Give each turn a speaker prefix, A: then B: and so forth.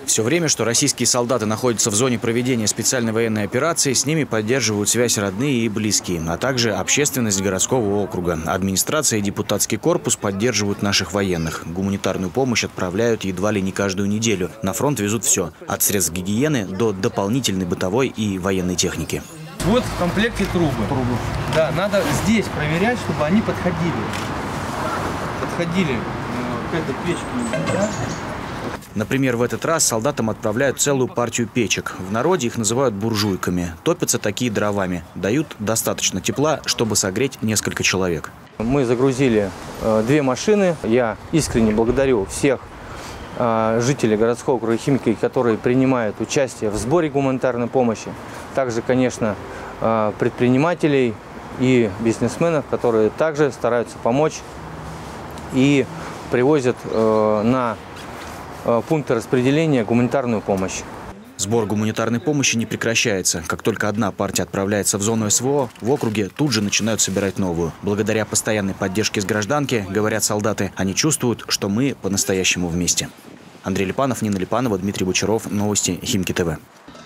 A: Все время, что российские солдаты находятся в зоне проведения специальной военной операции, с ними поддерживают связь родные и близкие, а также общественность городского округа. Администрация и депутатский корпус поддерживают наших военных. Гуманитарную помощь отправляют едва ли не каждую неделю. На фронт везут все – от средств гигиены до дополнительной бытовой и военной техники.
B: Вот в комплекте трубы. Да, надо здесь проверять, чтобы они подходили к этой печке. Да?
A: Например, в этот раз солдатам отправляют целую партию печек. В народе их называют буржуйками. Топятся такие дровами. Дают достаточно тепла, чтобы согреть несколько человек.
B: Мы загрузили 2 машины. Я искренне благодарю всех жителей городского округа Химки, которые принимают участие в сборе гуманитарной помощи. Также, конечно, предпринимателей и бизнесменов, которые также стараются помочь и привозят на пункты распределения гуманитарную помощь.
A: Сбор гуманитарной помощи не прекращается. Как только одна партия отправляется в зону СВО, в округе тут же начинают собирать новую. Благодаря постоянной поддержке с гражданки, говорят солдаты, они чувствуют, что мы по-настоящему вместе. Андрей Липанов, Нина Липанова, Дмитрий Бочаров. Новости Химки ТВ.